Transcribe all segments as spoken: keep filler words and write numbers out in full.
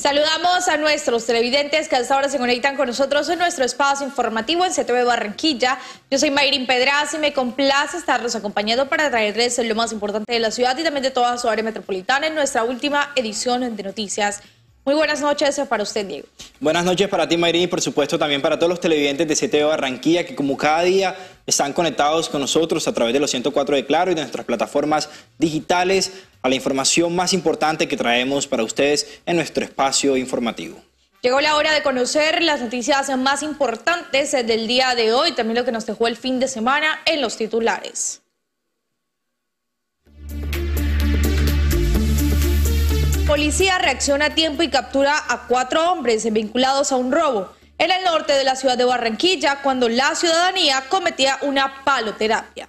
Saludamos a nuestros televidentes que hasta ahora se conectan con nosotros en nuestro espacio informativo en C T V Barranquilla. Yo soy Mayrin Pedraza y me complace estarlos acompañando para traerles lo más importante de la ciudad y también de toda su área metropolitana en nuestra última edición de noticias. Muy buenas noches para usted, Diego. Buenas noches para ti, Mayrin, y por supuesto también para todos los televidentes de C T V Barranquilla que como cada día están conectados con nosotros a través de los ciento cuatro de Claro y de nuestras plataformas digitales a la información más importante que traemos para ustedes en nuestro espacio informativo. Llegó la hora de conocer las noticias más importantes del día de hoy, también lo que nos dejó el fin de semana en los titulares. Policía reacciona a tiempo y captura a cuatro hombres vinculados a un robo en el norte de la ciudad de Barranquilla cuando la ciudadanía cometía una paloterapia.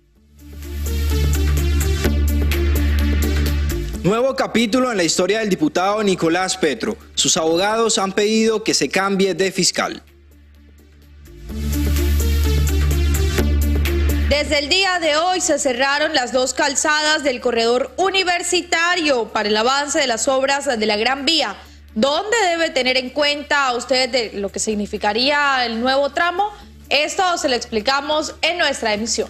Nuevo capítulo en la historia del diputado Nicolás Petro. Sus abogados han pedido que se cambie de fiscal. Desde el día de hoy se cerraron las dos calzadas del corredor universitario para el avance de las obras de la Gran Vía. ¿Dónde debe tener en cuenta usted de lo que significaría el nuevo tramo? Esto se lo explicamos en nuestra emisión.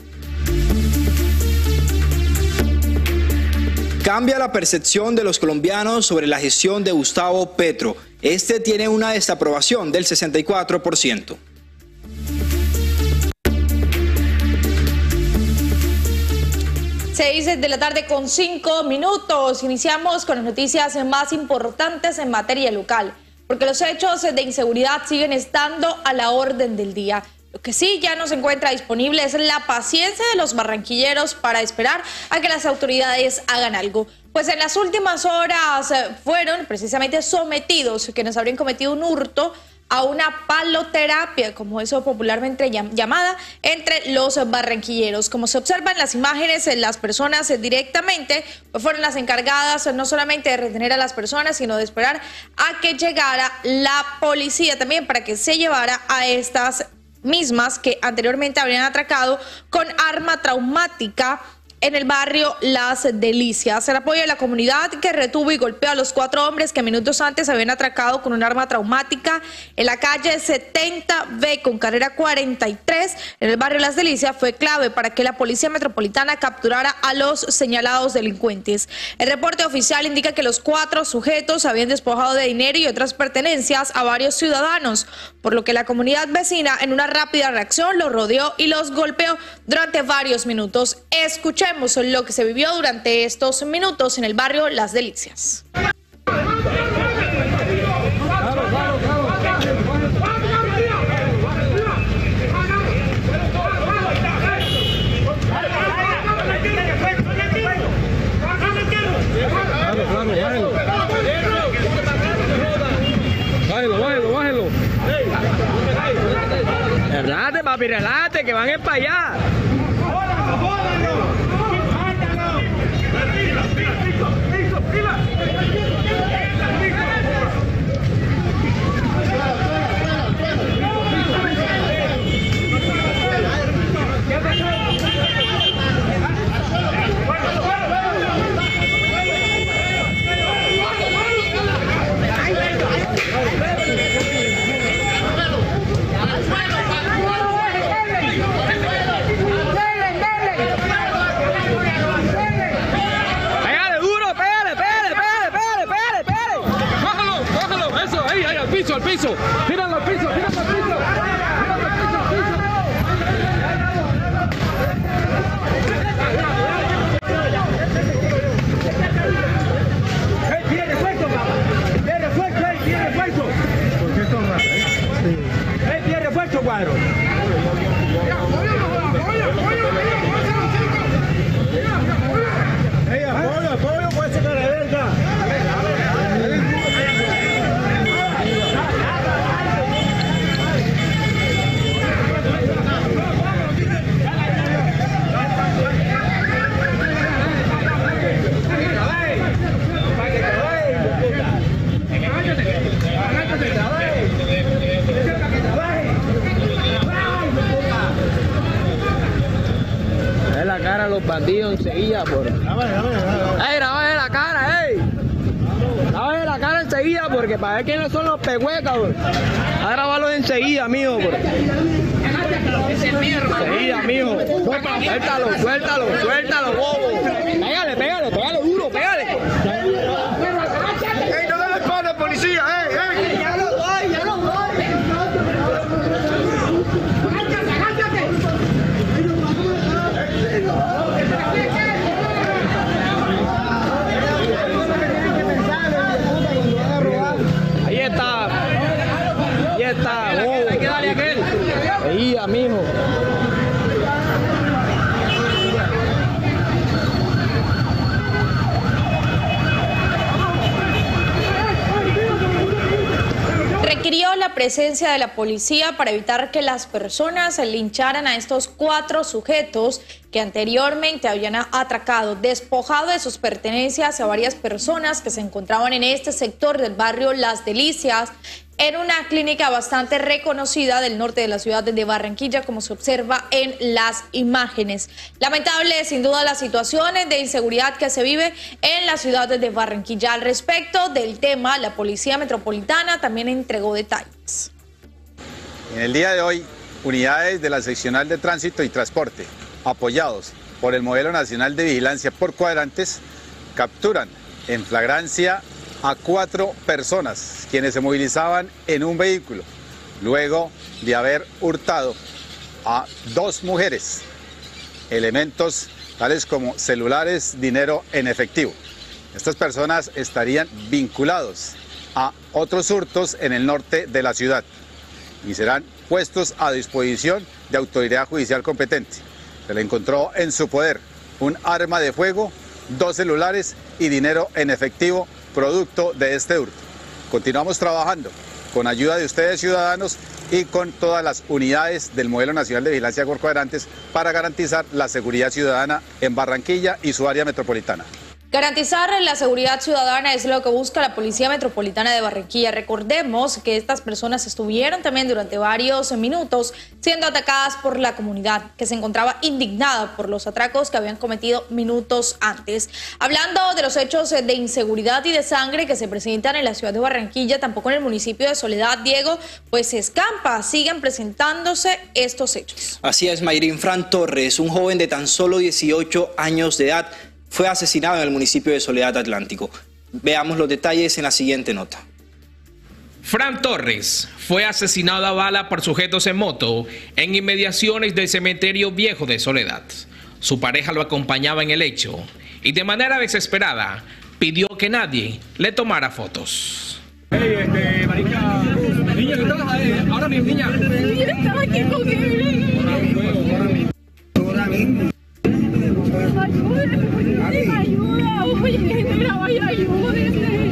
Cambia la percepción de los colombianos sobre la gestión de Gustavo Petro. Este tiene una desaprobación del sesenta y cuatro por ciento. seis de la tarde con cinco minutos. Iniciamos con las noticias más importantes en materia local, porque los hechos de inseguridad siguen estando a la orden del día. Lo que sí ya no se encuentra disponible es la paciencia de los barranquilleros para esperar a que las autoridades hagan algo. Pues en las últimas horas fueron precisamente sometidos quienes habrían cometido un hurto a una paloterapia, como eso popularmente llamada, entre los barranquilleros. Como se observan las imágenes, las personas directamente pues fueron las encargadas no solamente de retener a las personas, sino de esperar a que llegara la policía también para que se llevara a estas mismas que anteriormente habrían atracado con arma traumática en el barrio Las Delicias. El apoyo de la comunidad que retuvo y golpeó a los cuatro hombres que minutos antes habían atracado con un arma traumática en la calle setenta B con carrera cuarenta y tres en el barrio Las Delicias fue clave para que la Policía Metropolitana capturara a los señalados delincuentes. El reporte oficial indica que los cuatro sujetos habían despojado de dinero y otras pertenencias a varios ciudadanos, por lo que la comunidad vecina en una rápida reacción los rodeó y los golpeó durante varios minutos. Escuchemos lo que se vivió durante estos minutos en el barrio Las Delicias. Bájelo, bájelo, bájelo. Relájate, papi, relájate, que van a ir para allá. Al piso, tíralo al piso, tíralo al piso, tíralo al piso, al piso. ¡Ey, tiene refuerzo, papá! ¡Tiene refuerzo, ey, tiene refuerzo! ¿Por qué son raras, eh? Sí. ¡Ey, tiene refuerzo, cuadro! ¡Ey, apoyo, apoyo, puede ser de verga! Los bandidos enseguida por. ¡Ey, lávale la cara, ey! ¡Lávale la cara enseguida! enseguida porque para ver quiénes son los pehuecas, bro. A grabarlos enseguida, mijo, bro. Enseguida, mijo. Suéltalo, suéltalo, suéltalo, bobo. Pégale, pégale, pégale duro, pégale. ¡Ey, no le dispares, policía! ¡Ey, ey! ¡Ya lo doy, ya lo doy! Ahí está. Ahí está, bobo. Hay que darle a aquel. Ahí, amigo. Requirió la presencia de la policía para evitar que las personas lincharan a estos cuatro sujetos que anteriormente habían atracado, despojado de sus pertenencias a varias personas que se encontraban en este sector del barrio Las Delicias, en una clínica bastante reconocida del norte de la ciudad de Barranquilla, como se observa en las imágenes. Lamentable, sin duda, las situaciones de inseguridad que se vive en la ciudad de Barranquilla. Al respecto del tema, la Policía Metropolitana también entregó detalles. En el día de hoy, unidades de la Seccional de Tránsito y Transporte, apoyados por el Modelo Nacional de Vigilancia por Cuadrantes, capturan en flagrancia a cuatro personas quienes se movilizaban en un vehículo luego de haber hurtado a dos mujeres elementos tales como celulares, dinero en efectivo. Estas personas estarían vinculados a otros hurtos en el norte de la ciudad y serán puestos a disposición de autoridad judicial competente. Se le encontró en su poder un arma de fuego, dos celulares y dinero en efectivo producto de este hurto. Continuamos trabajando con ayuda de ustedes, ciudadanos, y con todas las unidades del Modelo Nacional de Vigilancia por Cuadrantes para garantizar la seguridad ciudadana en Barranquilla y su área metropolitana. Garantizar la seguridad ciudadana es lo que busca la Policía Metropolitana de Barranquilla. Recordemos que estas personas estuvieron también durante varios minutos siendo atacadas por la comunidad, que se encontraba indignada por los atracos que habían cometido minutos antes. Hablando de los hechos de inseguridad y de sangre que se presentan en la ciudad de Barranquilla, tampoco en el municipio de Soledad, Diego, pues se escampa, siguen presentándose estos hechos. Así es, Mayrín. Fran Torres, un joven de tan solo dieciocho años de edad, fue asesinado en el municipio de Soledad Atlántico. Veamos los detalles en la siguiente nota. Fran Torres fue asesinado a bala por sujetos en moto en inmediaciones del cementerio viejo de Soledad. Su pareja lo acompañaba en el hecho y de manera desesperada pidió que nadie le tomara fotos. Hey, este, marica, niña, ¿qué estás ahí? Ahora mismo, niña. Yo estaba aquí con él. Ahora mismo. Ayuda, ayuda, oye, gente graba y ayúdenme.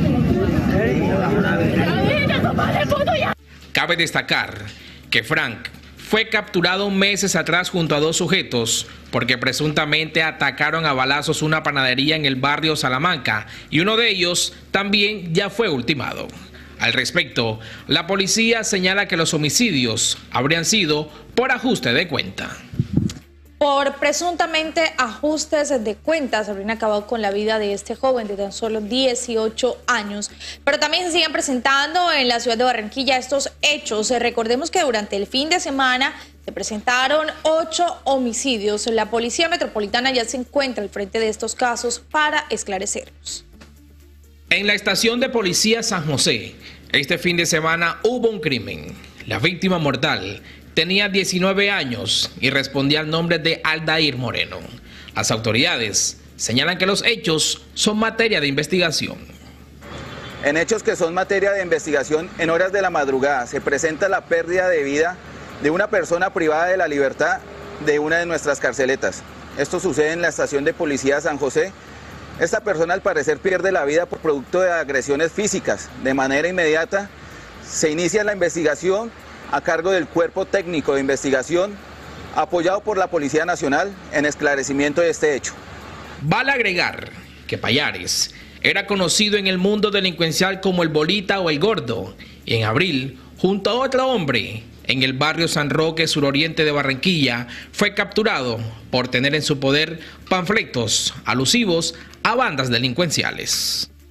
Cabe destacar que Frank fue capturado meses atrás junto a dos sujetos porque presuntamente atacaron a balazos una panadería en el barrio Salamanca y uno de ellos también ya fue ultimado. Al respecto, la policía señala que los homicidios habrían sido por ajuste de cuenta. Por presuntamente ajustes de cuentas, habrían acabado con la vida de este joven de tan solo dieciocho años. Pero también se siguen presentando en la ciudad de Barranquilla estos hechos. Recordemos que durante el fin de semana se presentaron ocho homicidios. La Policía Metropolitana ya se encuentra al frente de estos casos para esclarecerlos. En la estación de policía San José, este fin de semana hubo un crimen. La víctima mortal tenía diecinueve años y respondía al nombre de Aldair Moreno. Las autoridades señalan que los hechos son materia de investigación. En hechos que son materia de investigación, en horas de la madrugada se presenta la pérdida de vida de una persona privada de la libertad de una de nuestras carceletas. Esto sucede en la estación de policía San José. Esta persona al parecer pierde la vida por producto de agresiones físicas. De manera inmediata se inicia la investigación a cargo del Cuerpo Técnico de Investigación, apoyado por la Policía Nacional en esclarecimiento de este hecho. Vale agregar que Payares era conocido en el mundo delincuencial como el Bolita o el Gordo, y en abril, junto a otro hombre, en el barrio San Roque, suroriente de Barranquilla, fue capturado por tener en su poder panfletos alusivos a bandas delincuenciales.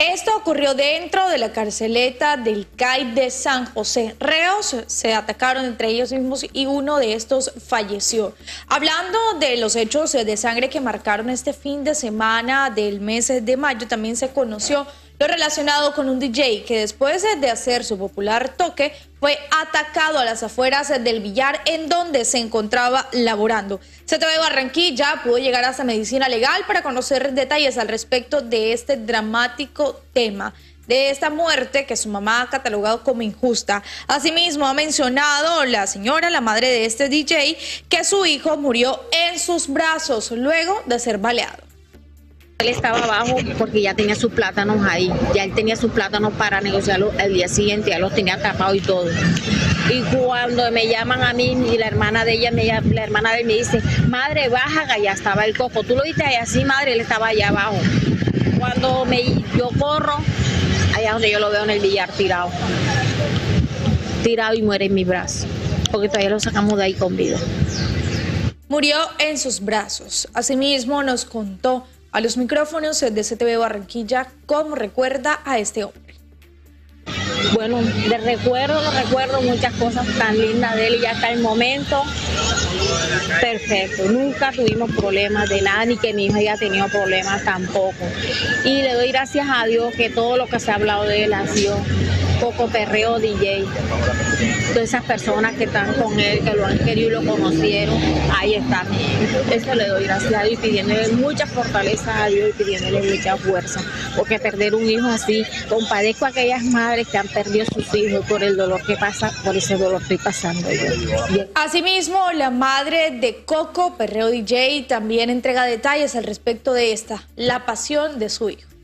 Esto ocurrió dentro de la carceleta del C A I de San José. Reos se atacaron entre ellos mismos y uno de estos falleció. Hablando de los hechos de sangre que marcaron este fin de semana del mes de mayo, también se conoció lo relacionado con un D J que después de hacer su popular toque fue atacado a las afueras del billar en donde se encontraba laborando. C T V Barranquilla pudo llegar hasta Medicina Legal para conocer detalles al respecto de este dramático tema, de esta muerte que su mamá ha catalogado como injusta. Asimismo, ha mencionado la señora, la madre de este D J, que su hijo murió en sus brazos luego de ser baleado. Él estaba abajo porque ya tenía sus plátanos ahí, ya él tenía sus plátanos para negociarlos el día siguiente, ya los tenía tapados y todo. Y cuando me llaman a mí y la hermana de ella, me, la hermana de él me dice, madre, baja, que allá estaba el coco. ¿Tú lo viste allá? Sí, madre, él estaba allá abajo. Cuando me, yo corro, allá donde yo lo veo en el billar tirado, tirado y muere en mi brazo, porque todavía lo sacamos de ahí con vida. Murió en sus brazos. Asimismo, nos contó a los micrófonos de C T V Barranquilla cómo recuerda a este hombre. Bueno, de recuerdo, no recuerdo muchas cosas tan lindas de él y hasta el momento, perfecto. Nunca tuvimos problemas de nada, ni que mi hija haya tenido problemas tampoco. Y le doy gracias a Dios que todo lo que se ha hablado de él ha sido Coco Perreo D J. Todas esas personas que están con él, que lo han querido y lo conocieron, ahí están. Eso le doy gracias a Dios y pidiéndole mucha fortaleza a Dios y pidiéndole mucha fuerza. Porque perder un hijo así, compadezco a aquellas madres que han perdido a sus hijos por el dolor que pasa, por ese dolor estoy pasando yo. Asimismo, la madre de Coco Perreo D J también entrega detalles al respecto de esta, la pasión de su hijo.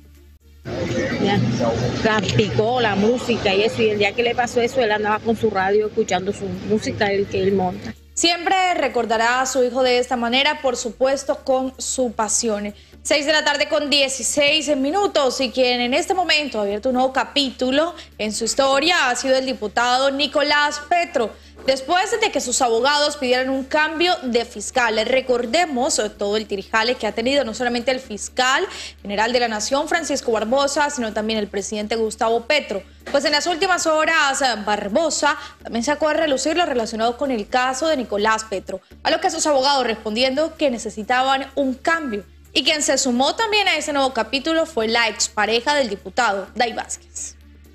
Practicó la música y eso, y el día que le pasó eso, él andaba con su radio escuchando su música el que él monta. Siempre recordará a su hijo de esta manera, por supuesto, con su pasión. seis de la tarde con dieciséis minutos, y quien en este momento ha abierto un nuevo capítulo en su historia ha sido el diputado Nicolás Petro, después de que sus abogados pidieran un cambio de fiscal. Recordemos todo el tirijale que ha tenido no solamente el fiscal general de la Nación, Francisco Barbosa, sino también el presidente Gustavo Petro. Pues en las últimas horas, Barbosa también sacó a relucir lo relacionado con el caso de Nicolás Petro, a lo que sus abogados respondiendo que necesitaban un cambio. Y quien se sumó también a ese nuevo capítulo fue la expareja del diputado, Day Vázquez.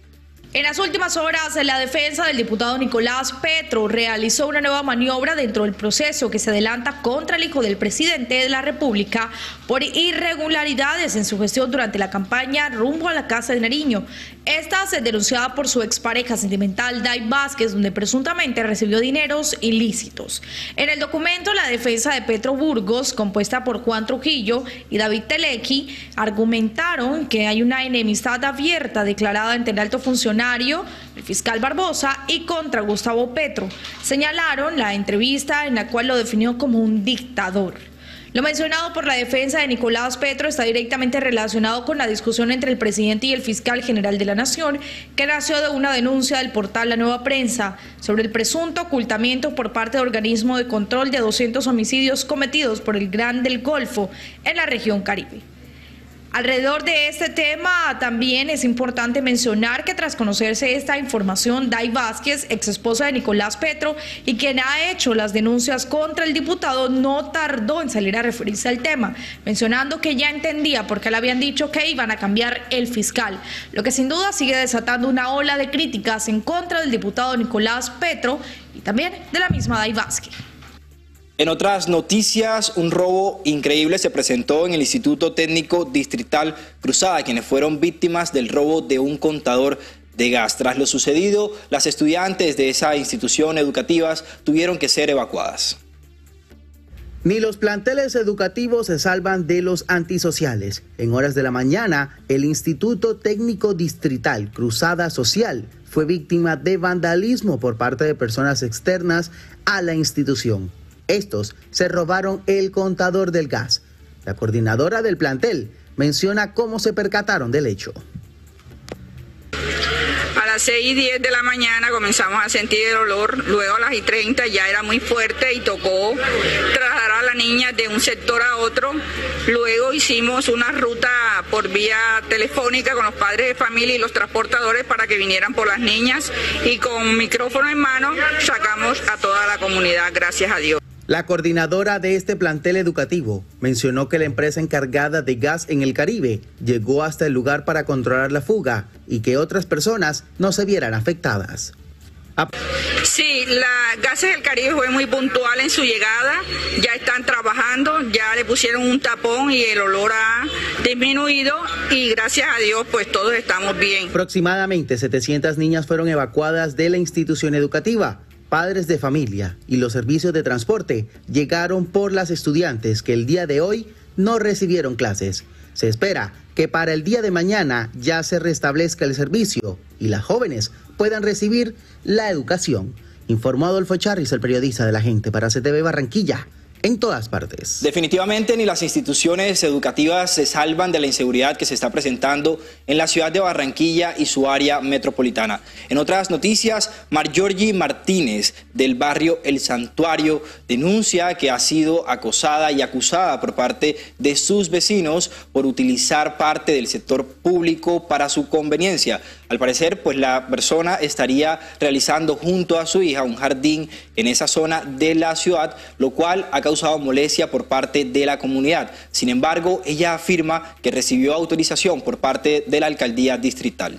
En las últimas horas, la defensa del diputado Nicolás Petro realizó una nueva maniobra dentro del proceso que se adelanta contra el hijo del presidente de la República por irregularidades en su gestión durante la campaña rumbo a la Casa de Nariño. Esta se denunciada por su expareja sentimental, Day Vázquez, donde presuntamente recibió dineros ilícitos. En el documento, la defensa de Petro Burgos, compuesta por Juan Trujillo y David Telequi, argumentaron que hay una enemistad abierta declarada entre el alto funcionario, el fiscal Barbosa, y contra Gustavo Petro. Señalaron la entrevista en la cual lo definió como un dictador. Lo mencionado por la defensa de Nicolás Petro está directamente relacionado con la discusión entre el presidente y el fiscal general de la Nación, que nació de una denuncia del portal La Nueva Prensa sobre el presunto ocultamiento por parte de organismo de control de doscientos homicidios cometidos por el Gran del Golfo en la región Caribe. Alrededor de este tema también es importante mencionar que tras conocerse esta información, Day Vázquez, ex esposa de Nicolás Petro y quien ha hecho las denuncias contra el diputado, no tardó en salir a referirse al tema, mencionando que ya entendía por qué le habían dicho que iban a cambiar el fiscal, lo que sin duda sigue desatando una ola de críticas en contra del diputado Nicolás Petro y también de la misma Day Vázquez. En otras noticias, un robo increíble se presentó en el Instituto Técnico Distrital Cruzada, quienes fueron víctimas del robo de un contador de gas. Tras lo sucedido, las estudiantes de esa institución educativa tuvieron que ser evacuadas. Ni los planteles educativos se salvan de los antisociales. En horas de la mañana, el Instituto Técnico Distrital Cruzada Social fue víctima de vandalismo por parte de personas externas a la institución. Estos se robaron el contador del gas. La coordinadora del plantel menciona cómo se percataron del hecho. A las las seis y diez de la mañana comenzamos a sentir el olor, luego a las y treinta ya era muy fuerte y tocó trasladar a la niña de un sector a otro. Luego hicimos una ruta por vía telefónica con los padres de familia y los transportadores para que vinieran por las niñas y con micrófono en mano sacamos a toda la comunidad, gracias a Dios. La coordinadora de este plantel educativo mencionó que la empresa encargada de gas en el Caribe llegó hasta el lugar para controlar la fuga y que otras personas no se vieran afectadas. Sí, la Gases del Caribe fue muy puntual en su llegada, ya están trabajando, ya le pusieron un tapón y el olor ha disminuido y gracias a Dios pues todos estamos bien. Aproximadamente setecientas niñas fueron evacuadas de la institución educativa. Padres de familia y los servicios de transporte llegaron por las estudiantes que el día de hoy no recibieron clases. Se espera que para el día de mañana ya se restablezca el servicio y las jóvenes puedan recibir la educación. Informó Adolfo Charris, el periodista de La Gente, para C T V Barranquilla. En todas partes. Definitivamente ni las instituciones educativas se salvan de la inseguridad que se está presentando en la ciudad de Barranquilla y su área metropolitana. En otras noticias, Marjorie Martínez del barrio El Santuario denuncia que ha sido acosada y acusada por parte de sus vecinos por utilizar parte del sector público para su conveniencia. Al parecer, pues la persona estaría realizando junto a su hija un jardín en esa zona de la ciudad, lo cual ha causado molestia por parte de la comunidad. Sin embargo, ella afirma que recibió autorización por parte de la alcaldía distrital.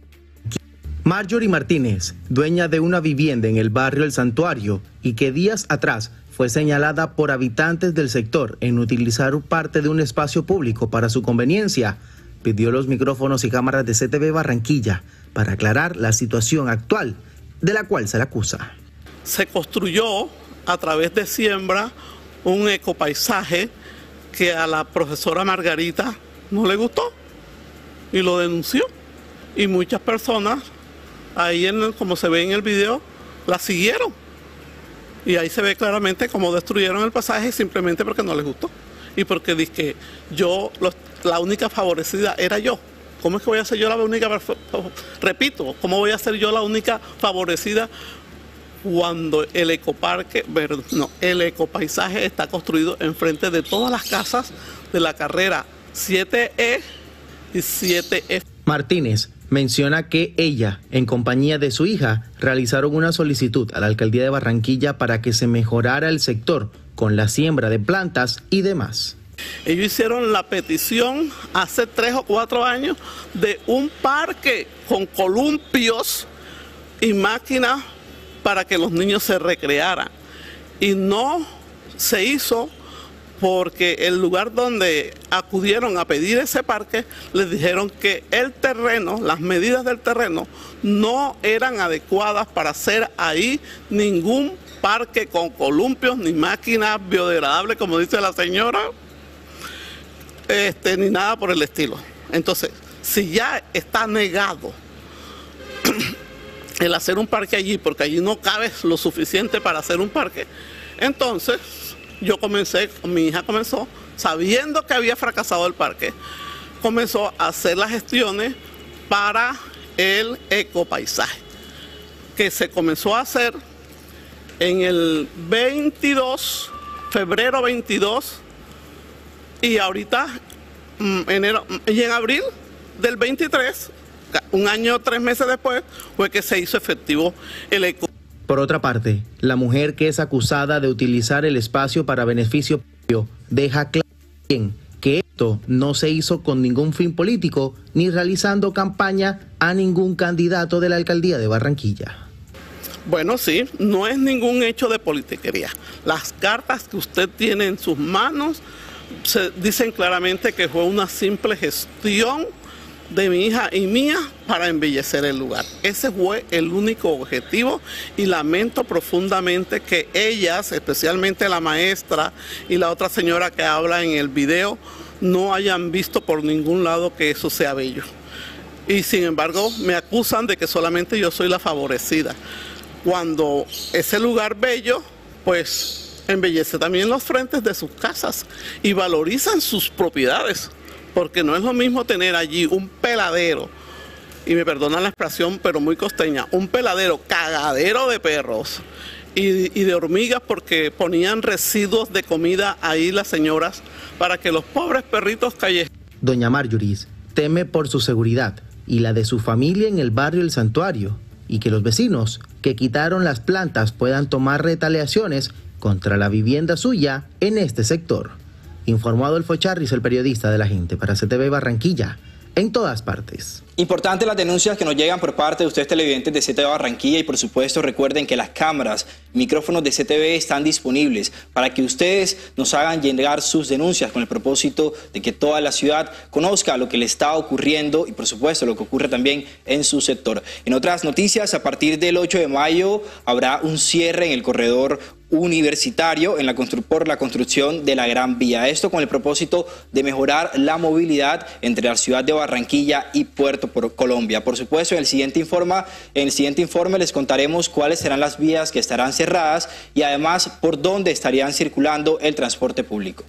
Marjorie Martínez, dueña de una vivienda en el barrio El Santuario y que días atrás fue señalada por habitantes del sector en utilizar parte de un espacio público para su conveniencia, pidió los micrófonos y cámaras de C T V Barranquilla para aclarar la situación actual de la cual se le acusa. Se construyó a través de siembra un ecopaisaje que a la profesora Margarita no le gustó y lo denunció. Y muchas personas, ahí en el, como se ve en el video, la siguieron. Y ahí se ve claramente cómo destruyeron el pasaje simplemente porque no les gustó. Y porque dice que yo, los, la única favorecida era yo. ¿Cómo es que voy a ser yo la única, repito, cómo voy a ser yo la única favorecida cuando el ecoparque, no, el ecopaisaje está construido enfrente de todas las casas de la carrera siete E y siete F? Martínez menciona que ella, en compañía de su hija, realizaron una solicitud a la alcaldía de Barranquilla para que se mejorara el sector con la siembra de plantas y demás. Ellos hicieron la petición hace tres o cuatro años de un parque con columpios y máquinas para que los niños se recrearan. Y no se hizo porque el lugar donde acudieron a pedir ese parque, les dijeron que el terreno, las medidas del terreno, no eran adecuadas para hacer ahí ningún parque con columpios ni máquinas biodegradables, como dice la señora, este, ni nada por el estilo. Entonces, si ya está negado el hacer un parque allí, porque allí no cabe lo suficiente para hacer un parque, entonces yo comencé, mi hija comenzó, sabiendo que había fracasado el parque, comenzó a hacer las gestiones para el ecopaisaje, que se comenzó a hacer en el veintidós, febrero veintidós, y ahorita, enero, y en abril del veintitrés, un año, tres meses después, fue que se hizo efectivo el eco. Por otra parte, la mujer que es acusada de utilizar el espacio para beneficio propio deja claro bien que esto no se hizo con ningún fin político ni realizando campaña a ningún candidato de la alcaldía de Barranquilla. Bueno, sí, no es ningún hecho de politiquería. Las cartas que usted tiene en sus manos se dicen claramente que fue una simple gestión de mi hija y mía para embellecer el lugar. Ese fue el único objetivo y lamento profundamente que ellas, especialmente la maestra y la otra señora que habla en el video, no hayan visto por ningún lado que eso sea bello. Y sin embargo me acusan de que solamente yo soy la favorecida. Cuando ese lugar bello, pues embellece también los frentes de sus casas y valorizan sus propiedades. Porque no es lo mismo tener allí un peladero y me perdonan la expresión, pero muy costeña, un peladero, cagadero de perros y, y de hormigas, porque ponían residuos de comida ahí las señoras para que los pobres perritos callejeros. Doña Marjoris teme por su seguridad y la de su familia en el barrio El Santuario, y que los vecinos que quitaron las plantas puedan tomar retaliaciones contra la vivienda suya en este sector. Informó Adolfo Charris, el periodista de La Gente, para C T V Barranquilla, en todas partes. Importante las denuncias que nos llegan por parte de ustedes televidentes de C T V Barranquilla, y por supuesto recuerden que las cámaras, micrófonos de C T V están disponibles para que ustedes nos hagan llegar sus denuncias con el propósito de que toda la ciudad conozca lo que le está ocurriendo y por supuesto lo que ocurre también en su sector. En otras noticias, a partir del ocho de mayo habrá un cierre en el corredor universitario en la por la construcción de la Gran Vía. Esto con el propósito de mejorar la movilidad entre la ciudad de Barranquilla y Puerto por Colombia. Por supuesto, en el siguiente informe, en el siguiente informe les contaremos cuáles serán las vías que estarán cerradas y además por dónde estarían circulando el transporte público.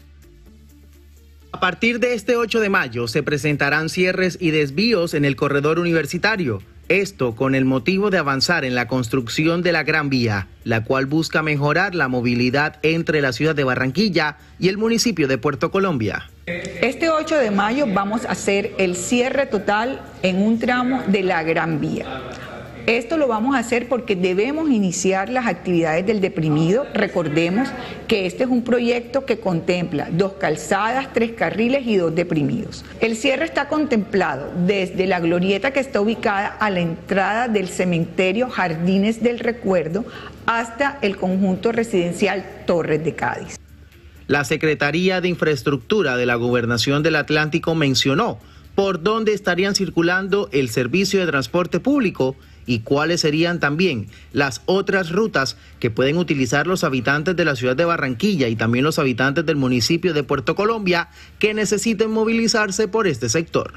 A partir de este ocho de mayo se presentarán cierres y desvíos en el corredor universitario. Esto con el motivo de avanzar en la construcción de la Gran Vía, la cual busca mejorar la movilidad entre la ciudad de Barranquilla y el municipio de Puerto Colombia. Este ocho de mayo vamos a hacer el cierre total en un tramo de la Gran Vía. Esto lo vamos a hacer porque debemos iniciar las actividades del deprimido. Recordemos que este es un proyecto que contempla dos calzadas, tres carriles y dos deprimidos. El cierre está contemplado desde la glorieta que está ubicada a la entrada del cementerio Jardines del Recuerdo hasta el conjunto residencial Torres de Cádiz. La Secretaría de Infraestructura de la Gobernación del Atlántico mencionó por dónde estarían circulando el servicio de transporte público y cuáles serían también las otras rutas que pueden utilizar los habitantes de la ciudad de Barranquilla y también los habitantes del municipio de Puerto Colombia que necesiten movilizarse por este sector.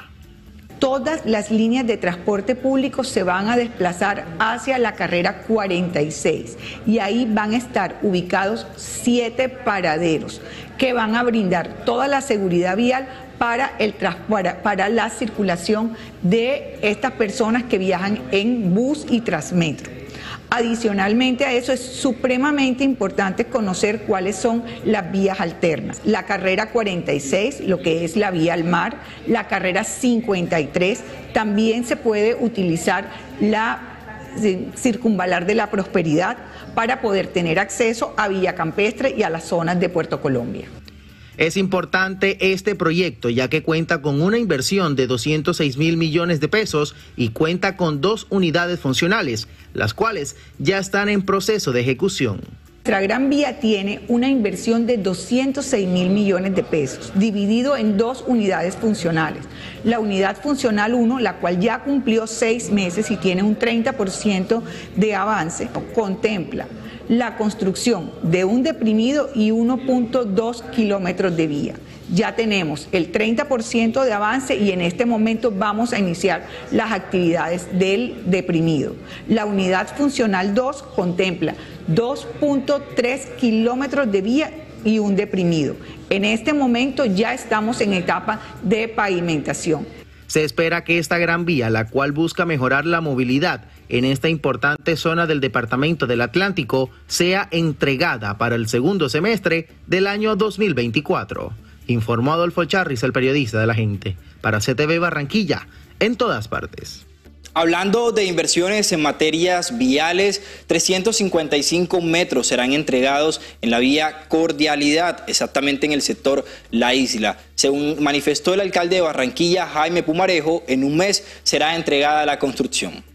Todas las líneas de transporte público se van a desplazar hacia la carrera cuarenta y seis y ahí van a estar ubicados siete paraderos que van a brindar toda la seguridad vial para, el, para, para la circulación de estas personas que viajan en bus y Transmetro. Adicionalmente a eso es supremamente importante conocer cuáles son las vías alternas. La carrera cuarenta y seis, lo que es la vía al mar, la carrera cincuenta y tres, también se puede utilizar la circunvalar de la Prosperidad para poder tener acceso a Villa Campestre y a las zonas de Puerto Colombia. Es importante este proyecto ya que cuenta con una inversión de doscientos seis mil millones de pesos y cuenta con dos unidades funcionales, las cuales ya están en proceso de ejecución. Nuestra Gran Vía tiene una inversión de doscientos seis mil millones de pesos, dividido en dos unidades funcionales. La unidad funcional uno, la cual ya cumplió seis meses y tiene un treinta por ciento de avance, contempla la construcción de un deprimido y uno punto dos kilómetros de vía. Ya tenemos el treinta por ciento de avance y en este momento vamos a iniciar las actividades del deprimido. La unidad funcional dos contempla dos punto tres kilómetros de vía y un deprimido. En este momento ya estamos en etapa de pavimentación. Se espera que esta gran vía, la cual busca mejorar la movilidad en esta importante zona del departamento del Atlántico, sea entregada para el segundo semestre del año dos mil veinticuatro. Informó Adolfo Charris, el periodista de La Gente, para C T V Barranquilla, en todas partes. Hablando de inversiones en materias viales, trescientos cincuenta y cinco metros serán entregados en la vía Cordialidad, exactamente en el sector La Isla. Según manifestó el alcalde de Barranquilla, Jaime Pumarejo, en un mes será entregada la construcción.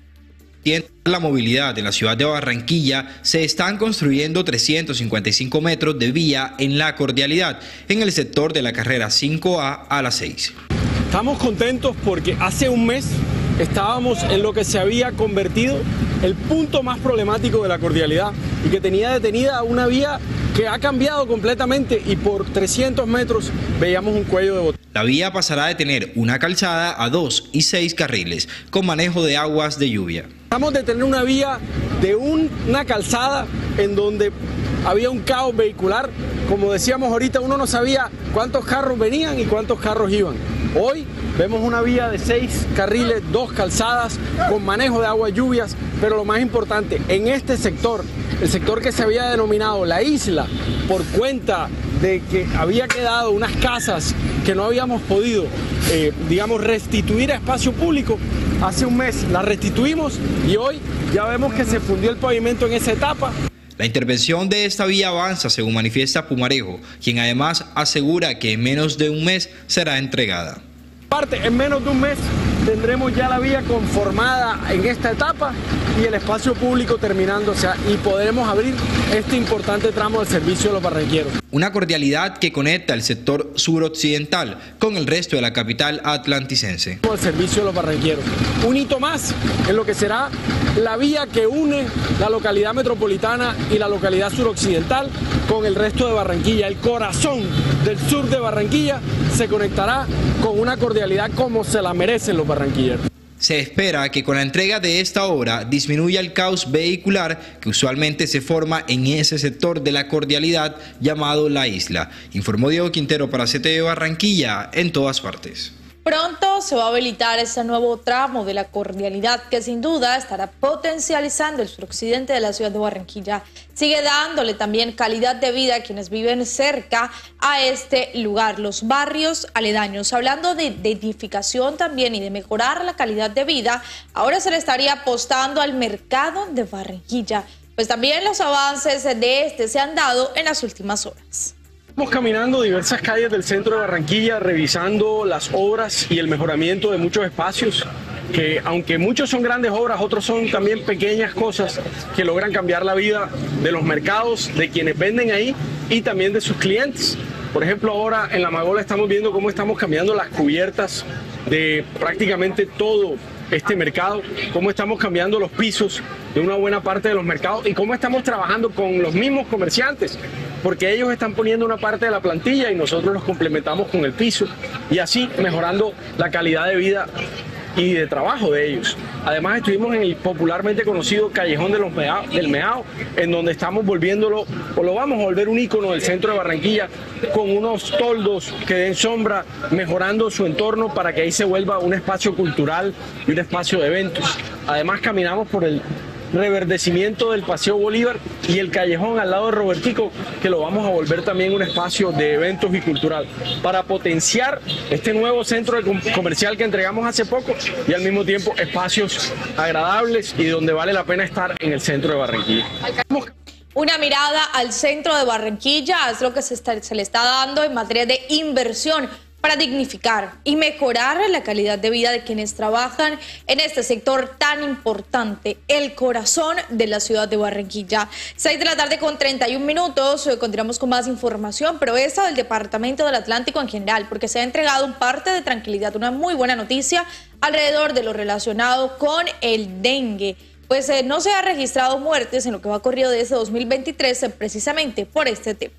La movilidad en la ciudad de Barranquilla, se están construyendo trescientos cincuenta y cinco metros de vía en la Cordialidad, en el sector de la carrera cinco A a la seis. Estamos contentos porque hace un mes estábamos en lo que se había convertido el punto más problemático de la Cordialidad y que tenía detenida una vía que ha cambiado completamente y por trescientos metros veíamos un cuello de botella. La vía pasará de tener una calzada a dos y seis carriles con manejo de aguas de lluvia. Estamos de tener una vía de un, una calzada en donde había un caos vehicular. Como decíamos ahorita, uno no sabía cuántos carros venían y cuántos carros iban. Hoy Vemos una vía de seis carriles, dos calzadas, con manejo de agua y lluvias, pero lo más importante, en este sector, el sector que se había denominado la isla, por cuenta de que había quedado unas casas que no habíamos podido, eh, digamos, restituir a espacio público, hace un mes las restituimos y hoy ya vemos que se fundió el pavimento en esa etapa. La intervención de esta vía avanza, según manifiesta Pumarejo, quien además asegura que en menos de un mes será entregada. Parte, en menos de un mes tendremos ya la vía conformada en esta etapa y el espacio público terminando, o sea, y podremos abrir este importante tramo del servicio de los barranquilleros. Una cordialidad que conecta el sector suroccidental con el resto de la capital atlanticense. El servicio de los barranquilleros. Un hito más en lo que será la vía que une la localidad metropolitana y la localidad suroccidental con el resto de Barranquilla. El corazón del sur de Barranquilla se conectará con una cordialidad como se la merecen los barranquilleros. Se espera que con la entrega de esta obra disminuya el caos vehicular que usualmente se forma en ese sector de la cordialidad llamado La Isla. Informó Diego Quintero para C T V Barranquilla, en todas partes. Pronto se va a habilitar este nuevo tramo de la cordialidad que sin duda estará potencializando el suroccidente de la ciudad de Barranquilla. Sigue dándole también calidad de vida a quienes viven cerca a este lugar, los barrios aledaños. Hablando de, de edificación también y de mejorar la calidad de vida, ahora se le estaría apostando al mercado de Barranquilla, pues también los avances de este se han dado en las últimas horas. Estamos caminando diversas calles del centro de Barranquilla, revisando las obras y el mejoramiento de muchos espacios, que aunque muchos son grandes obras, otros son también pequeñas cosas que logran cambiar la vida de los mercados, de quienes venden ahí y también de sus clientes. Por ejemplo, ahora en La Magola estamos viendo cómo estamos cambiando las cubiertas de prácticamente todo este mercado, cómo estamos cambiando los pisos de una buena parte de los mercados y cómo estamos trabajando con los mismos comerciantes, porque ellos están poniendo una parte de la plantilla y nosotros los complementamos con el piso y así mejorando la calidad de vida y de trabajo de ellos. Además estuvimos en el popularmente conocido Callejón de los Meao, del Meao, en donde estamos volviéndolo, o lo vamos a volver un ícono del centro de Barranquilla, con unos toldos que den sombra, mejorando su entorno para que ahí se vuelva un espacio cultural y un espacio de eventos. Además caminamos por el reverdecimiento del Paseo Bolívar y el callejón al lado de Robertico, que lo vamos a volver también un espacio de eventos y cultural para potenciar este nuevo centro comercial que entregamos hace poco y al mismo tiempo espacios agradables y donde vale la pena estar en el centro de Barranquilla. Una mirada al centro de Barranquilla es lo que se, está, se le está dando en materia de inversión para dignificar y mejorar la calidad de vida de quienes trabajan en este sector tan importante, el corazón de la ciudad de Barranquilla. seis de la tarde con treinta y un minutos, continuamos con más información, pero esta del Departamento del Atlántico en general, porque se ha entregado un parte de tranquilidad, una muy buena noticia alrededor de lo relacionado con el dengue. Pues eh, no se ha registrado muertes en lo que va corrido de ese dos mil veintitrés, eh, precisamente por este tema.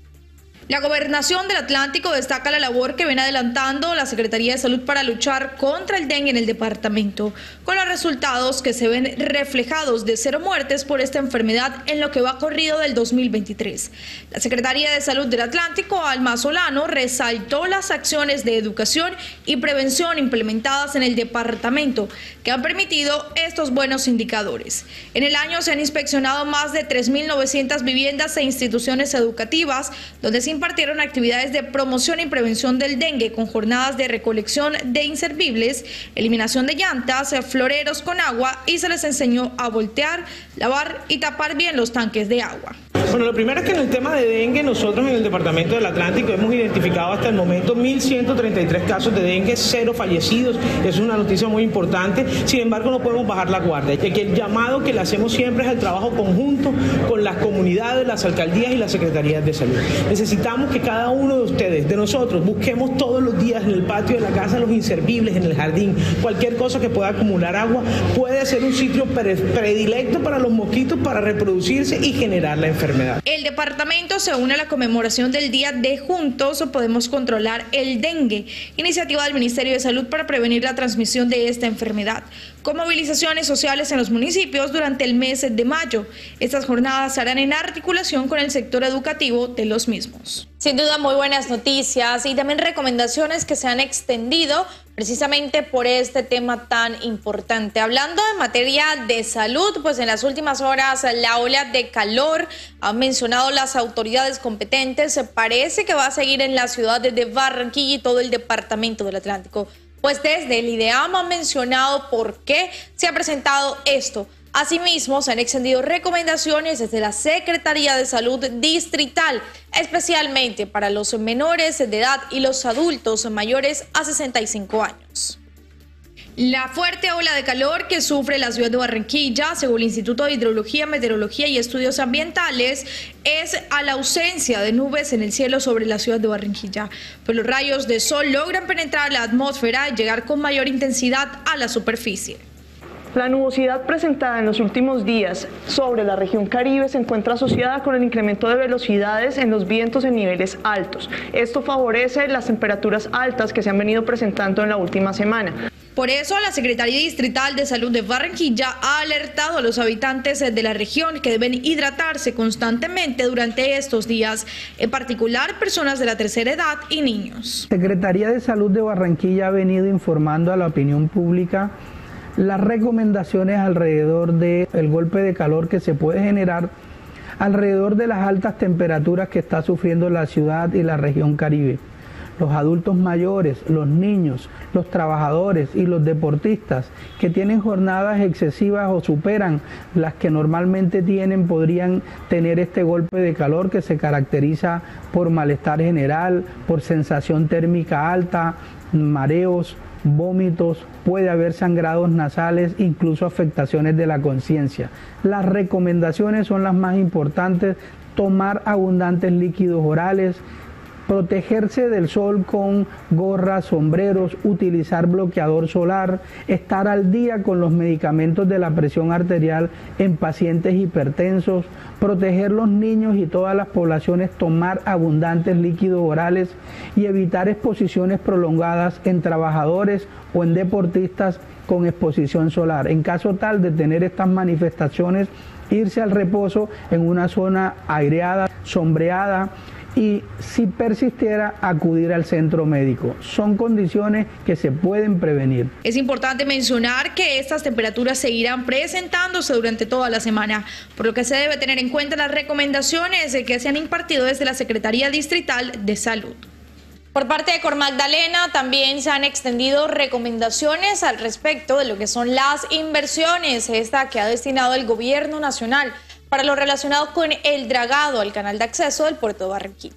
La Gobernación del Atlántico destaca la labor que viene adelantando la Secretaría de Salud para luchar contra el dengue en el departamento, con los resultados que se ven reflejados de cero muertes por esta enfermedad en lo que va corrido del dos mil veintitrés. La Secretaría de Salud del Atlántico, Alma Solano, resaltó las acciones de educación y prevención implementadas en el departamento que han permitido estos buenos indicadores. En el año se han inspeccionado más de tres mil novecientas viviendas e instituciones educativas, donde se impartieron actividades de promoción y prevención del dengue con jornadas de recolección de inservibles, eliminación de llantas, floreros con agua y se les enseñó a voltear, lavar y tapar bien los tanques de agua. Bueno, lo primero es que en el tema de dengue nosotros en el Departamento del Atlántico hemos identificado hasta el momento mil ciento treinta y tres casos de dengue, cero fallecidos, es una noticia muy importante, sin embargo no podemos bajar la guardia. El llamado que le hacemos siempre es el trabajo conjunto con las comunidades, las alcaldías y las secretarías de salud. Necesitamos que cada uno de ustedes, de nosotros, busquemos todos los días en el patio de la casa los inservibles, en el jardín, cualquier cosa que pueda acumular agua, puede ser un sitio predilecto para los mosquitos para reproducirse y generar la enfermedad. El departamento se une a la conmemoración del Día de Juntos Podemos Controlar el Dengue, iniciativa del Ministerio de Salud para prevenir la transmisión de esta enfermedad, con movilizaciones sociales en los municipios durante el mes de mayo. Estas jornadas se harán en articulación con el sector educativo de los mismos. Sin duda muy buenas noticias y también recomendaciones que se han extendido precisamente por este tema tan importante. Hablando de materia de salud, pues en las últimas horas la ola de calor, han mencionado las autoridades competentes, parece que va a seguir en la ciudad de Barranquilla y todo el departamento del Atlántico. Pues desde el IDEAM han mencionado por qué se ha presentado esto. Asimismo, se han extendido recomendaciones desde la Secretaría de Salud Distrital, especialmente para los menores de edad y los adultos mayores a sesenta y cinco años. La fuerte ola de calor que sufre la ciudad de Barranquilla, según el Instituto de Hidrología, Meteorología y Estudios Ambientales, es a la ausencia de nubes en el cielo sobre la ciudad de Barranquilla. Pues los rayos de sol logran penetrar la atmósfera y llegar con mayor intensidad a la superficie. La nubosidad presentada en los últimos días sobre la región Caribe se encuentra asociada con el incremento de velocidades en los vientos en niveles altos. Esto favorece las temperaturas altas que se han venido presentando en la última semana. Por eso, la Secretaría Distrital de Salud de Barranquilla ha alertado a los habitantes de la región que deben hidratarse constantemente durante estos días, en particular personas de la tercera edad y niños. La Secretaría de Salud de Barranquilla ha venido informando a la opinión pública las recomendaciones alrededor del golpe de calor que se puede generar alrededor de las altas temperaturas que está sufriendo la ciudad y la región Caribe. Los adultos mayores, los niños, los trabajadores y los deportistas que tienen jornadas excesivas o superan las que normalmente tienen podrían tener este golpe de calor que se caracteriza por malestar general, por sensación térmica alta, mareos, vómitos, puede haber sangrados nasales, incluso afectaciones de la conciencia. Las recomendaciones son las más importantes: tomar abundantes líquidos orales, protegerse del sol con gorras, sombreros, utilizar bloqueador solar, estar al día con los medicamentos de la presión arterial en pacientes hipertensos, proteger los niños y todas las poblaciones, tomar abundantes líquidos orales y evitar exposiciones prolongadas en trabajadores o en deportistas con exposición solar. En caso tal de tener estas manifestaciones, irse al reposo en una zona aireada, sombreada, y si persistiera, acudir al centro médico. Son condiciones que se pueden prevenir. Es importante mencionar que estas temperaturas seguirán presentándose durante toda la semana, por lo que se debe tener en cuenta las recomendaciones que se han impartido desde la Secretaría Distrital de Salud. Por parte de Cor Magdalena también se han extendido recomendaciones al respecto de lo que son las inversiones, esta que ha destinado el gobierno nacional para lo relacionado con el dragado al canal de acceso del puerto de Barranquilla.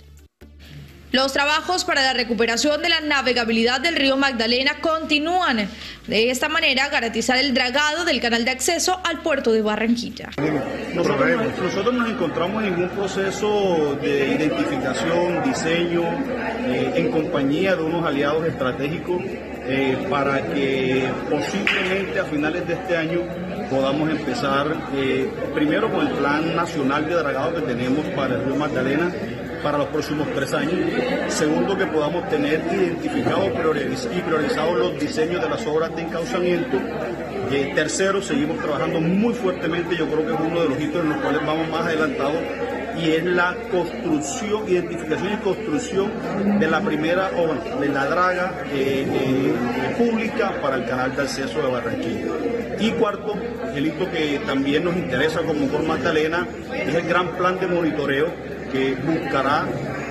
Los trabajos para la recuperación de la navegabilidad del río Magdalena continúan. De esta manera, garantizar el dragado del canal de acceso al puerto de Barranquilla. Nosotros, nosotros nos encontramos en un proceso de identificación, diseño, eh, en compañía de unos aliados estratégicos eh, para que posiblemente a finales de este año podamos empezar eh, primero con el Plan Nacional de Dragado que tenemos para el río Magdalena para los próximos tres años. Segundo, que podamos tener identificados y priorizados los diseños de las obras de encauzamiento. Eh, tercero, seguimos trabajando muy fuertemente, yo creo que es uno de los hitos en los cuales vamos más adelantados, y es la construcción, identificación y construcción de la primera obra, de la draga eh, eh, pública para el canal de acceso de Barranquilla. Y cuarto, el hito que también nos interesa como Cor Magdalena es el gran plan de monitoreo que buscará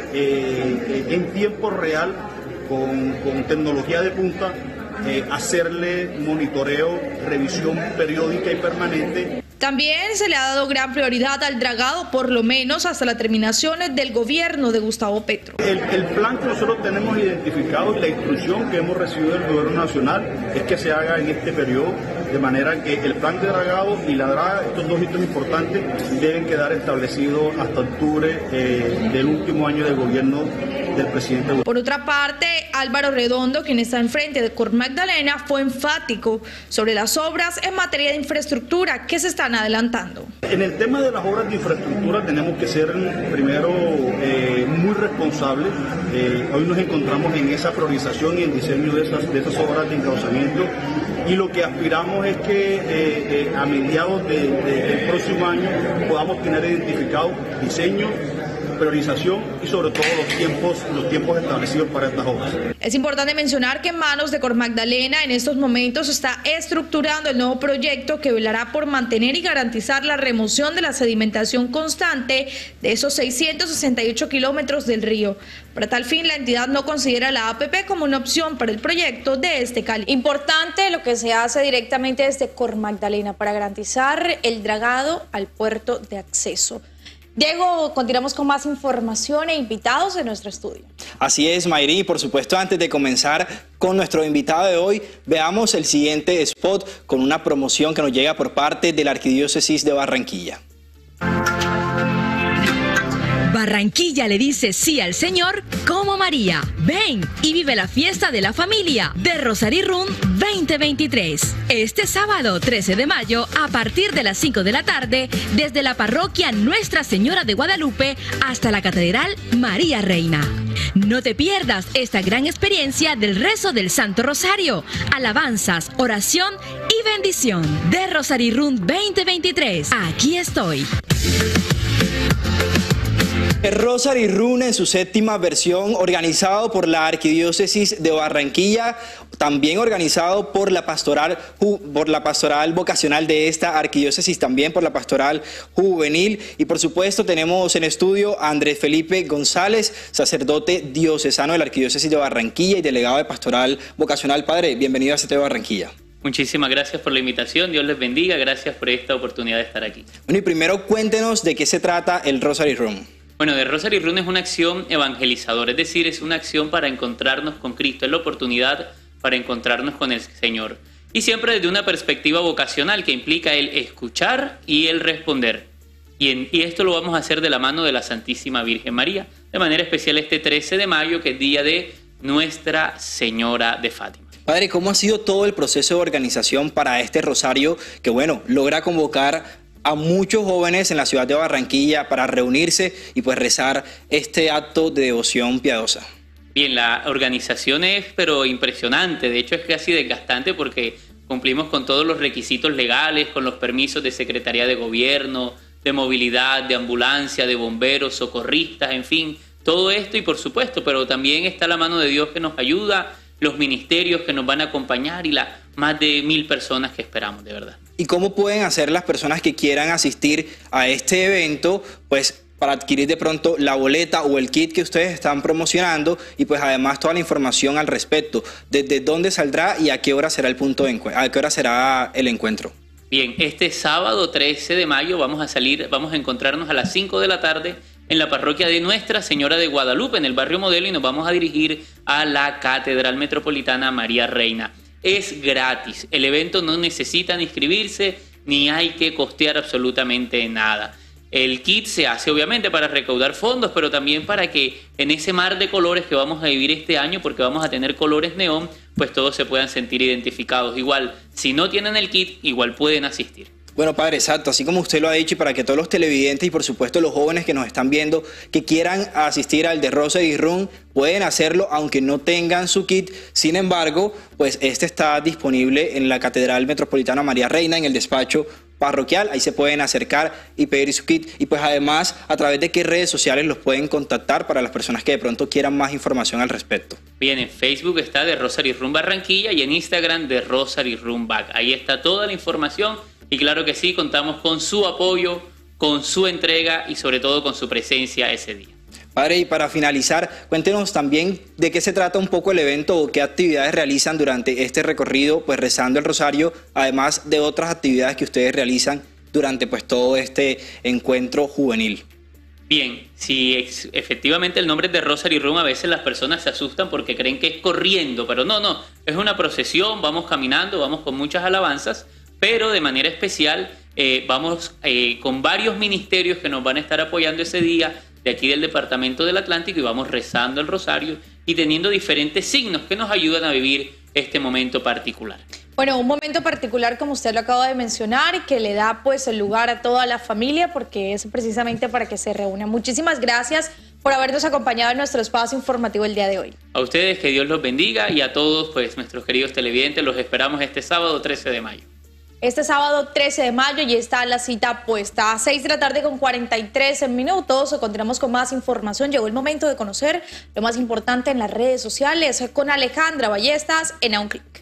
eh, en tiempo real, con, con tecnología de punta, eh, hacerle monitoreo, revisión periódica y permanente. También se le ha dado gran prioridad al dragado, por lo menos hasta la terminación del gobierno de Gustavo Petro. El, el plan que nosotros tenemos identificado y la instrucción que hemos recibido del gobierno nacional es que se haga en este periodo, de manera que el plan de dragado y la draga, estos dos hitos importantes, deben quedar establecidos hasta octubre eh, del último año del gobierno del presidente. Por otra parte, Álvaro Redondo, quien está en frente de Cor Magdalena, fue enfático sobre las obras en materia de infraestructura que se están adelantando. En el tema de las obras de infraestructura tenemos que ser primero eh, muy responsables. Eh, hoy nos encontramos en esa priorización y en diseño de esas, de esas obras de encauzamiento, y lo que aspiramos es que eh, eh, a mediados de, de, del próximo año podamos tener identificados diseños, priorización y sobre todo los tiempos, los tiempos establecidos para estas obras. Es importante mencionar que Manos de Cor Magdalena en estos momentos está estructurando el nuevo proyecto que velará por mantener y garantizar la remoción de la sedimentación constante de esos seiscientos sesenta y ocho kilómetros del río. Para tal fin, la entidad no considera la A P P como una opción para el proyecto de este calibre. Importante lo que se hace directamente desde Cor Magdalena para garantizar el dragado al puerto de acceso. Diego, continuamos con más información e invitados en nuestro estudio. Así es, Mayri, y por supuesto, antes de comenzar con nuestro invitado de hoy, veamos el siguiente spot con una promoción que nos llega por parte de la Arquidiócesis de Barranquilla. Barranquilla le dice sí al Señor como María. Ven y vive la fiesta de la familia de Rosary Run veinte veintitrés. Este sábado trece de mayo a partir de las cinco de la tarde desde la parroquia Nuestra Señora de Guadalupe hasta la Catedral María Reina. No te pierdas esta gran experiencia del rezo del Santo Rosario, alabanzas, oración y bendición de Rosary Run veinte veintitrés. Aquí estoy. El Rosary Run en su séptima versión, organizado por la Arquidiócesis de Barranquilla, también organizado por la pastoral, por la pastoral vocacional de esta arquidiócesis, también por la pastoral juvenil. Y por supuesto tenemos en estudio a Andrés Felipe González, sacerdote diocesano de la Arquidiócesis de Barranquilla y delegado de pastoral vocacional. Padre, bienvenido a C T V Barranquilla. Muchísimas gracias por la invitación, Dios les bendiga, gracias por esta oportunidad de estar aquí. Bueno, y primero cuéntenos de qué se trata el Rosary Run. Bueno, The Rosary Run es una acción evangelizadora, es decir, es una acción para encontrarnos con Cristo, es la oportunidad para encontrarnos con el Señor. Y siempre desde una perspectiva vocacional que implica el escuchar y el responder. Y, en, y esto lo vamos a hacer de la mano de la Santísima Virgen María, de manera especial este trece de mayo, que es día de Nuestra Señora de Fátima. Padre, ¿cómo ha sido todo el proceso de organización para este rosario que, bueno, logra convocar a muchos jóvenes en la ciudad de Barranquilla para reunirse y pues rezar este acto de devoción piadosa? Bien, la organización es pero impresionante, de hecho es casi desgastante porque cumplimos con todos los requisitos legales, con los permisos de Secretaría de Gobierno, de movilidad, de ambulancia, de bomberos, socorristas, en fin, todo esto y por supuesto, pero también está la mano de Dios que nos ayuda, los ministerios que nos van a acompañar y las más de mil personas que esperamos, de verdad. ¿Y cómo pueden hacer las personas que quieran asistir a este evento, pues para adquirir de pronto la boleta o el kit que ustedes están promocionando y pues además toda la información al respecto? ¿Desde dónde saldrá y a qué hora será el punto de encuentro? ¿A qué hora será el encuentro? Bien, este sábado trece de mayo vamos a salir, vamos a encontrarnos a las cinco de la tarde en la parroquia de Nuestra Señora de Guadalupe, en el barrio Modelo, y nos vamos a dirigir a la Catedral Metropolitana María Reina. Es gratis, el evento no necesitan inscribirse ni hay que costear absolutamente nada. El kit se hace obviamente para recaudar fondos, pero también para que en ese mar de colores que vamos a vivir este año, porque vamos a tener colores neón, pues todos se puedan sentir identificados. Igual, si no tienen el kit, igual pueden asistir. Bueno, padre, exacto, así como usted lo ha dicho, y para que todos los televidentes y por supuesto los jóvenes que nos están viendo que quieran asistir al The Rosary Run, pueden hacerlo aunque no tengan su kit. Sin embargo, pues este está disponible en la Catedral Metropolitana María Reina, en el despacho parroquial. Ahí se pueden acercar y pedir su kit. Y pues además, a través de qué redes sociales los pueden contactar para las personas que de pronto quieran más información al respecto. Bien, en Facebook está The Rosary Run Barranquilla y en Instagram The Rosary Run Back. Ahí está toda la información. Y claro que sí, contamos con su apoyo, con su entrega y sobre todo con su presencia ese día. Padre, y para finalizar, cuéntenos también de qué se trata un poco el evento o qué actividades realizan durante este recorrido, pues rezando el rosario, además de otras actividades que ustedes realizan durante pues todo este encuentro juvenil. Bien, si ex efectivamente el nombre es de Rosary Run, a veces las personas se asustan porque creen que es corriendo, pero no, no, es una procesión, vamos caminando, vamos con muchas alabanzas, pero de manera especial eh, vamos eh, con varios ministerios que nos van a estar apoyando ese día de aquí del Departamento del Atlántico y vamos rezando el rosario y teniendo diferentes signos que nos ayudan a vivir este momento particular. Bueno, un momento particular como usted lo acaba de mencionar, que le da pues el lugar a toda la familia porque es precisamente para que se reúnan. Muchísimas gracias por habernos acompañado en nuestro espacio informativo el día de hoy. A ustedes que Dios los bendiga y a todos pues nuestros queridos televidentes los esperamos este sábado trece de mayo. este sábado trece de mayo y está la cita puesta a seis de la tarde con cuarenta y tres minutos. Continuamos con más información. Llegó el momento de conocer lo más importante en las redes sociales con Alejandra Ballestas en A Un Clic.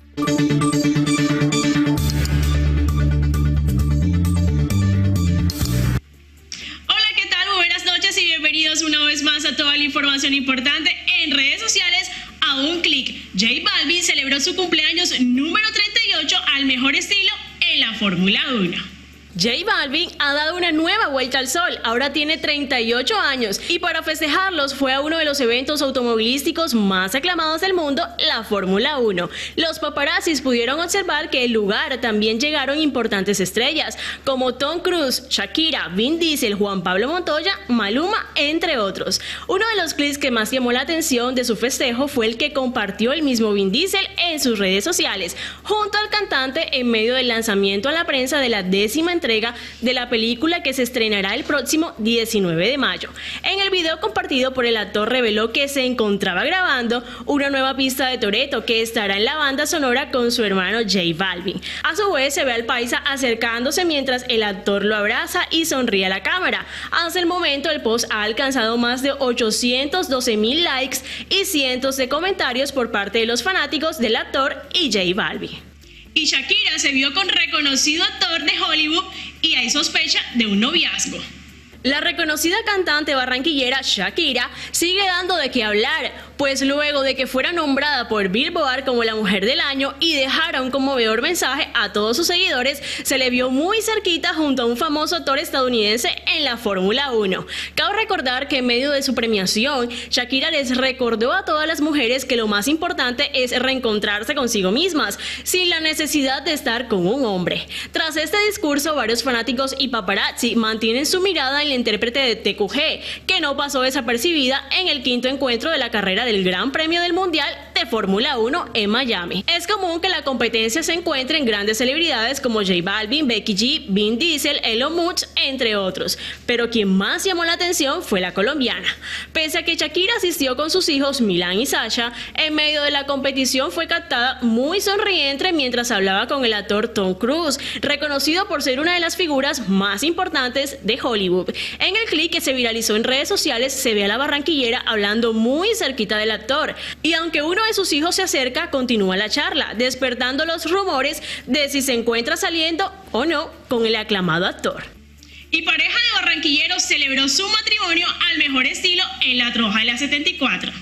Bienvenidos una vez más a toda la información importante en redes sociales a un clic. J Balvin celebró su cumpleaños número treinta y ocho al mejor estilo en la Fórmula uno. J Balvin ha dado una nueva vuelta al sol, ahora tiene treinta y ocho años y para festejarlos fue a uno de los eventos automovilísticos más aclamados del mundo, la Fórmula uno. Los paparazzis pudieron observar que el lugar también llegaron importantes estrellas como Tom Cruise, Shakira, Vin Diesel, Juan Pablo Montoya, Maluma, entre otros. Uno de los clips que más llamó la atención de su festejo fue el que compartió el mismo Vin Diesel en sus redes sociales, junto al cantante en medio del lanzamiento a la prensa de la décima entrega de la película que se estrenará el próximo diecinueve de mayo. En el video compartido por el actor reveló que se encontraba grabando una nueva pista de Toretto que estará en la banda sonora con su hermano J Balvin. A su vez se ve al paisa acercándose mientras el actor lo abraza y sonríe a la cámara. Hasta el momento el post ha alcanzado más de ochocientos doce mil likes y cientos de comentarios por parte de los fanáticos del actor y J Balvin. Y Shakira se vio con reconocido actor de Hollywood y hay sospecha de un noviazgo. La reconocida cantante barranquillera Shakira sigue dando de qué hablar, pues luego de que fuera nombrada por Billboard como la mujer del año y dejara un conmovedor mensaje a todos sus seguidores, se le vio muy cerquita junto a un famoso actor estadounidense en la Fórmula uno. Cabe recordar que en medio de su premiación, Shakira les recordó a todas las mujeres que lo más importante es reencontrarse consigo mismas, sin la necesidad de estar con un hombre. Tras este discurso, varios fanáticos y paparazzi mantienen su mirada en la intérprete de T Q G, que no pasó desapercibida en el quinto encuentro de la carrera del Gran Premio del Mundial de Fórmula uno en Miami. Es común que la competencia se encuentre en grandes celebridades como J Balvin, Becky G, Vin Diesel, Elon Musk, entre otros, pero quien más llamó la atención fue la colombiana. Pese a que Shakira asistió con sus hijos Milán y Sasha, en medio de la competición fue captada muy sonriente mientras hablaba con el actor Tom Cruise, reconocido por ser una de las figuras más importantes de Hollywood. En el clip que se viralizó en redes sociales se ve a la barranquillera hablando muy cerquita del actor y aunque uno de sus hijos se acerca, continúa la charla, despertando los rumores de si se encuentra saliendo o no con el aclamado actor. Y pareja de barranquilleros celebró su matrimonio al mejor estilo en la Troja de la setenta y cuatro.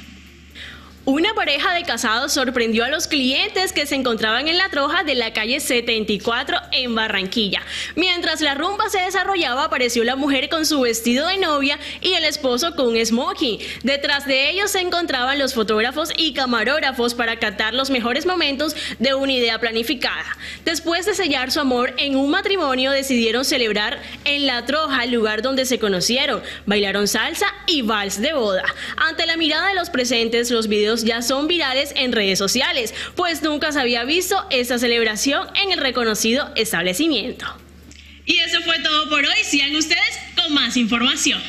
Una pareja de casados sorprendió a los clientes que se encontraban en la Troja de la calle setenta y cuatro en Barranquilla. Mientras la rumba se desarrollaba, apareció la mujer con su vestido de novia y el esposo con un smoking. Detrás de ellos se encontraban los fotógrafos y camarógrafos para captar los mejores momentos de una idea planificada. Después de sellar su amor en un matrimonio, decidieron celebrar en la Troja, el lugar donde se conocieron. Bailaron salsa y vals de boda. Ante la mirada de los presentes, los videos ya son virales en redes sociales, pues nunca se había visto esta celebración en el reconocido establecimiento. Y eso fue todo por hoy. Sigan ustedes con más información.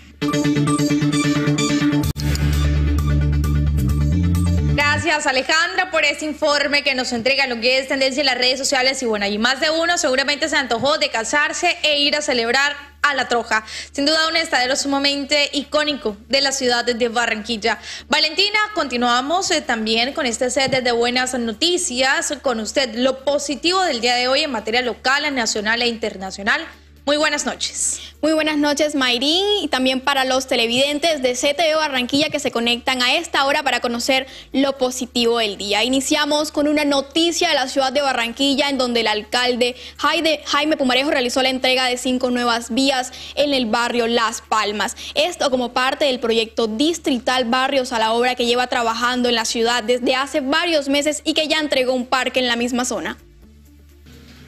Gracias, Alejandra, por este informe que nos entrega lo que es tendencia en las redes sociales. Y bueno, allí más de uno seguramente se antojó de casarse e ir a celebrar a la Troja. Sin duda un estadero sumamente icónico de la ciudad de Barranquilla. Valentina, continuamos eh, también con este set de buenas noticias con usted. Lo positivo del día de hoy en materia local, nacional e internacional. Muy buenas noches. Muy buenas noches, Mayrín, y también para los televidentes de C T V Barranquilla que se conectan a esta hora para conocer lo positivo del día. Iniciamos con una noticia de la ciudad de Barranquilla, en donde el alcalde Jaime, Jaime Pumarejo realizó la entrega de cinco nuevas vías en el barrio Las Palmas. Esto como parte del proyecto distrital Barrios a la Obra, que lleva trabajando en la ciudad desde hace varios meses y que ya entregó un parque en la misma zona.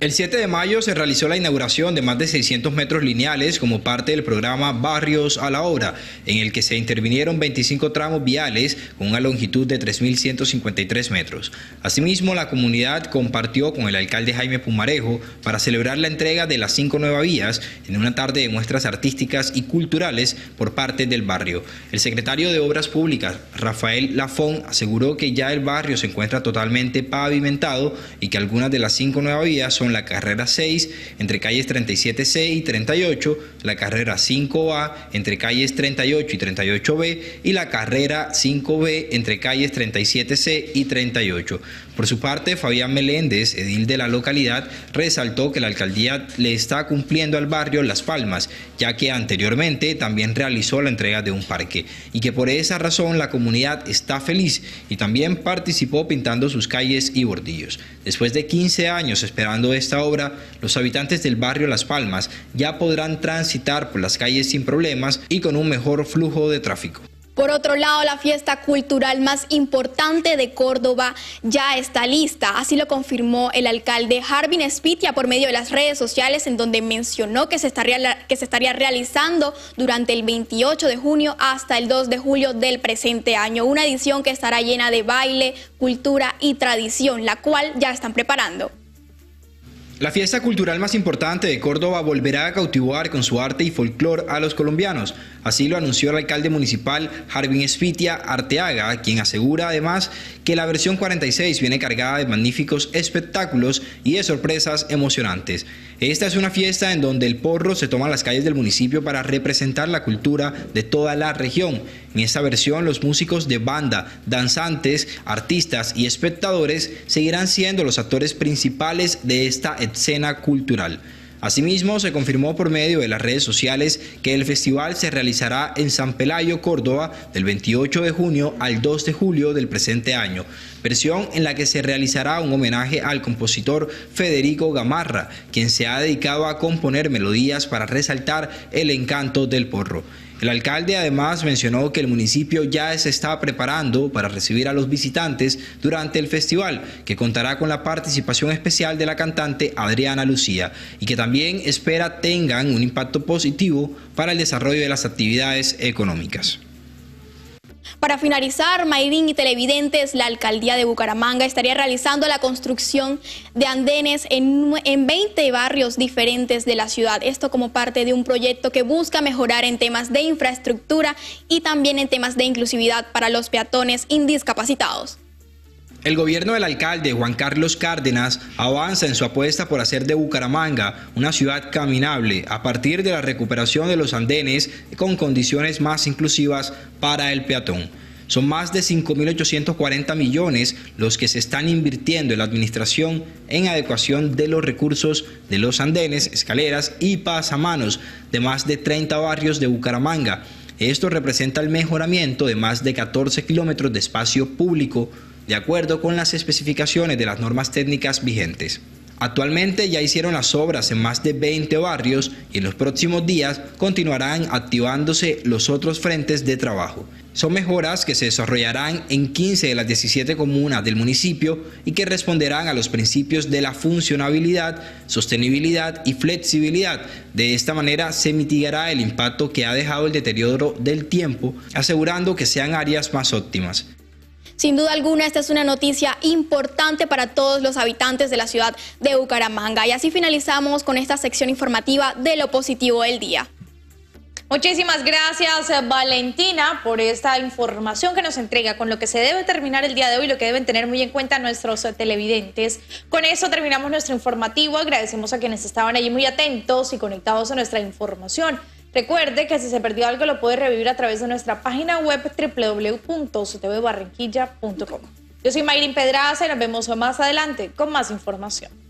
El siete de mayo se realizó la inauguración de más de seiscientos metros lineales como parte del programa Barrios a la Obra, en el que se intervinieron veinticinco tramos viales con una longitud de tres mil ciento cincuenta y tres metros. Asimismo, la comunidad compartió con el alcalde Jaime Pumarejo para celebrar la entrega de las cinco nuevas vías en una tarde de muestras artísticas y culturales por parte del barrio. El secretario de Obras Públicas, Rafael Lafón, aseguró que ya el barrio se encuentra totalmente pavimentado y que algunas de las cinco nuevas vías son la carrera seis entre calles treinta y siete ce y treinta y ocho, la carrera cinco a entre calles treinta y ocho y treinta y ocho be y la carrera cinco be entre calles treinta y siete ce y treinta y ocho. Por su parte, Fabián Meléndez, edil de la localidad, resaltó que la alcaldía le está cumpliendo al barrio Las Palmas, ya que anteriormente también realizó la entrega de un parque y que por esa razón la comunidad está feliz y también participó pintando sus calles y bordillos. Después de quince años esperando esta obra, los habitantes del barrio Las Palmas ya podrán transitar por las calles sin problemas y con un mejor flujo de tráfico. Por otro lado, la fiesta cultural más importante de Córdoba ya está lista. Así lo confirmó el alcalde Harvin Espitia por medio de las redes sociales, en donde mencionó que se estaría, que se estaría realizando durante el veintiocho de junio hasta el dos de julio del presente año. Una edición que estará llena de baile, cultura y tradición, la cual ya están preparando. La fiesta cultural más importante de Córdoba volverá a cautivar con su arte y folclore a los colombianos. Así lo anunció el alcalde municipal Harvin Espitia Arteaga, quien asegura además que la versión cuarenta y seis viene cargada de magníficos espectáculos y de sorpresas emocionantes. Esta es una fiesta en donde el porro se toma las calles del municipio para representar la cultura de toda la región. En esta versión, los músicos de banda, danzantes, artistas y espectadores seguirán siendo los actores principales de esta escena cultural. Asimismo, se confirmó por medio de las redes sociales que el festival se realizará en San Pelayo, Córdoba, del veintiocho de junio al dos de julio del presente año, versión en la que se realizará un homenaje al compositor Federico Gamarra, quien se ha dedicado a componer melodías para resaltar el encanto del porro. El alcalde además mencionó que el municipio ya se está preparando para recibir a los visitantes durante el festival, que contará con la participación especial de la cantante Adriana Lucía y que también espera tengan un impacto positivo para el desarrollo de las actividades económicas. Para finalizar, Mayrín y televidentes, la alcaldía de Bucaramanga estaría realizando la construcción de andenes en, en veinte barrios diferentes de la ciudad. Esto como parte de un proyecto que busca mejorar en temas de infraestructura y también en temas de inclusividad para los peatones indiscapacitados. El gobierno del alcalde Juan Carlos Cárdenas avanza en su apuesta por hacer de Bucaramanga una ciudad caminable a partir de la recuperación de los andenes con condiciones más inclusivas para el peatón. Son más de cinco mil ochocientos cuarenta millones los que se están invirtiendo en la administración en adecuación de los recursos de los andenes, escaleras y pasamanos de más de treinta barrios de Bucaramanga. Esto representa el mejoramiento de más de catorce kilómetros de espacio público de acuerdo con las especificaciones de las normas técnicas vigentes. Actualmente ya hicieron las obras en más de veinte barrios y en los próximos días continuarán activándose los otros frentes de trabajo. Son mejoras que se desarrollarán en quince de las diecisiete comunas del municipio y que responderán a los principios de la funcionabilidad, sostenibilidad y flexibilidad. De esta manera se mitigará el impacto que ha dejado el deterioro del tiempo, asegurando que sean áreas más óptimas. Sin duda alguna, esta es una noticia importante para todos los habitantes de la ciudad de Bucaramanga. Y así finalizamos con esta sección informativa de lo positivo del día. Muchísimas gracias, Valentina, por esta información que nos entrega con lo que se debe terminar el día de hoy, lo que deben tener muy en cuenta nuestros televidentes. Con eso terminamos nuestro informativo. Agradecemos a quienes estaban allí muy atentos y conectados a nuestra información. Recuerde que si se perdió algo lo puede revivir a través de nuestra página web doble u doble u doble u punto c t v barranquilla punto com. Yo soy Mayrín Pedraza y nos vemos más adelante con más información.